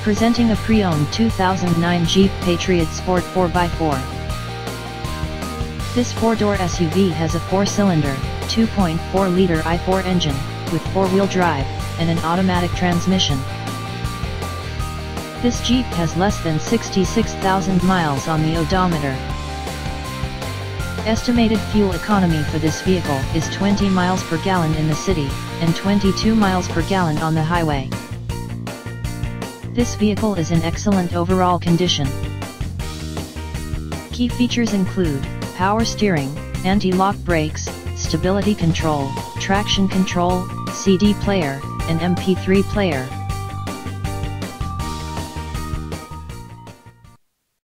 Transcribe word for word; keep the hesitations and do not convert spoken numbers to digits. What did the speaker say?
Presenting a pre-owned two thousand nine Jeep Patriot Sport four by four. This four-door S U V has a four-cylinder, two point four liter I four engine, with four-wheel drive, and an automatic transmission. This Jeep has less than sixty-six thousand miles on the odometer. Estimated fuel economy for this vehicle is twenty miles per gallon in the city, and twenty-two miles per gallon on the highway. This vehicle is in excellent overall condition. Key features include power steering, anti-lock brakes, stability control, traction control, C D player, and M P three player.